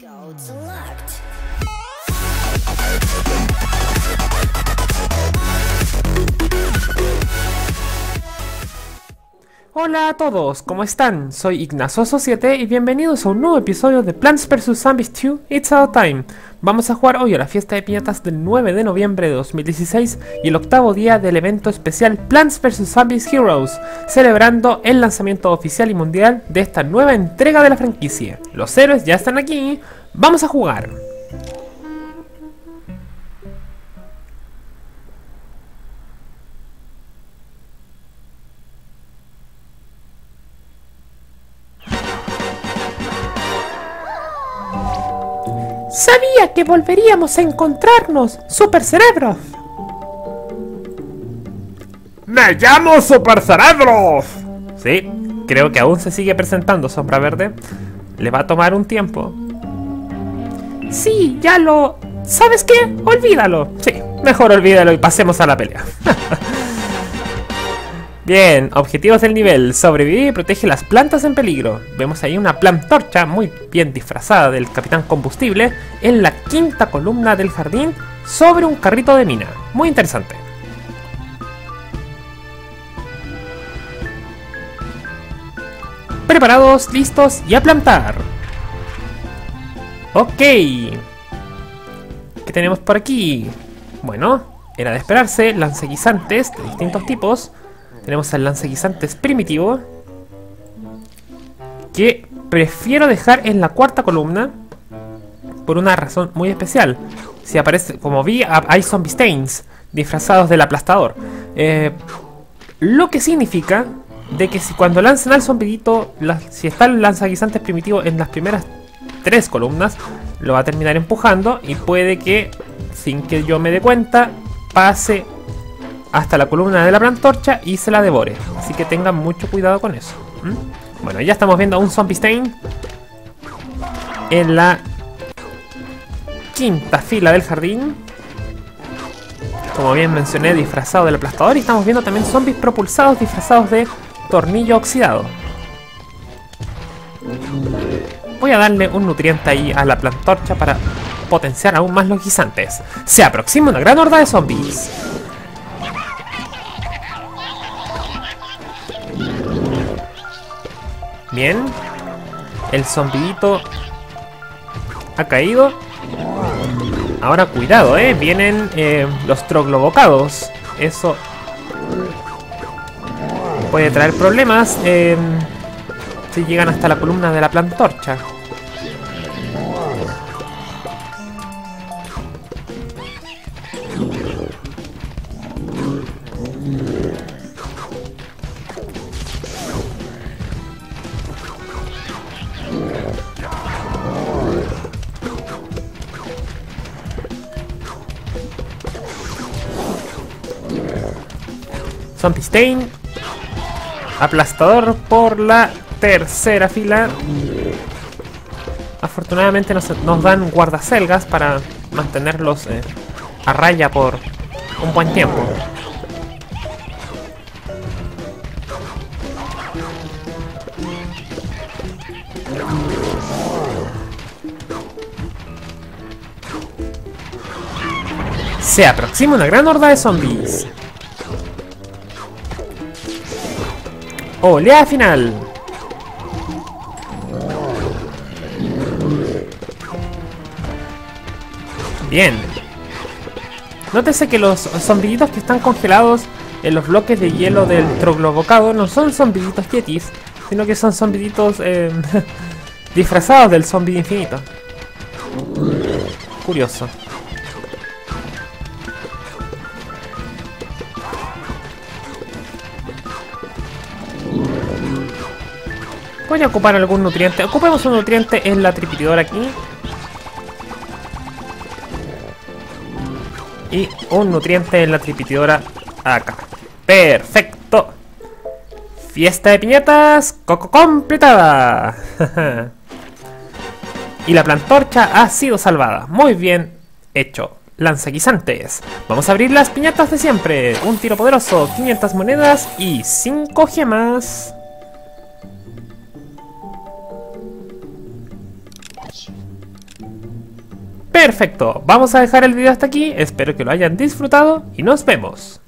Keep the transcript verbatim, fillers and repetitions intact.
Hola a todos, ¿cómo están? Soy Ignazoso siete y bienvenidos a un nuevo episodio de Plants versus. Zombies dos It's Our Time. Vamos a jugar hoy a la fiesta de piñatas del nueve de noviembre de dos mil dieciséis y el octavo día del evento especial Plants versus. Zombies Heroes, celebrando el lanzamiento oficial y mundial de esta nueva entrega de la franquicia. Los héroes ya están aquí, vamos a jugar. Sabía que volveríamos a encontrarnos, Super Cerebro. ¡Me llamo Super Cerebro! Sí, creo que aún se sigue presentando Sombra Verde. Le va a tomar un tiempo. Sí, ya lo... ¿Sabes qué? Olvídalo. Sí, mejor olvídalo y pasemos a la pelea. Bien, objetivos del nivel. Sobrevive y protege las plantas en peligro. Vemos ahí una plantorcha muy bien disfrazada del Capitán Combustible en la quinta columna del jardín sobre un carrito de mina. Muy interesante. Preparados, listos y a plantar. Ok. ¿Qué tenemos por aquí? Bueno, era de esperarse. Lanzaguisantes de distintos tipos. Tenemos al lanzaguisantes primitivo, que prefiero dejar en la cuarta columna por una razón muy especial. Si aparece, como vi, hay zombie stains disfrazados del aplastador, eh, lo que significa de que si cuando lancen al zombidito, la, si está el lanzaguisantes primitivo en las primeras tres columnas, lo va a terminar empujando y puede que, sin que yo me dé cuenta, pase hasta la columna de la plantorcha y se la devore. Así que tengan mucho cuidado con eso. ¿Mm? Bueno, ya estamos viendo a un zombie stain en la quinta fila del jardín. Como bien mencioné, disfrazado del aplastador. Y estamos viendo también zombies propulsados disfrazados de tornillo oxidado. Voy a darle un nutriente ahí a la plantorcha para potenciar aún más los guisantes. Se aproxima una gran horda de zombies. Bien, el zombidito ha caído. Ahora cuidado, eh, vienen eh, los troglobocados. Eso puede traer problemas eh, si llegan hasta la columna de la plantorcha. Zombie Stain. Aplastador por la tercera fila. Afortunadamente nos, nos dan guardacelgas para mantenerlos eh, a raya por un buen tiempo. Se aproxima una gran horda de zombies. Oleada final. Bien. Nótese que los zombiditos que están congelados en los bloques de hielo del troglobocado no son zombiditos yetis, sino que son zombiditos eh, disfrazados del zombie infinito. Curioso. Voy a ocupar algún nutriente. Ocupemos un nutriente en la tripitidora aquí. Y un nutriente en la tripitidora acá. ¡Perfecto! Fiesta de piñatas coco completada. Y la plantorcha ha sido salvada. Muy bien hecho. Lanzaguisantes. Vamos a abrir las piñatas de siempre. Un tiro poderoso, quinientas monedas y cinco gemas. Perfecto, vamos a dejar el video hasta aquí, espero que lo hayan disfrutado y nos vemos.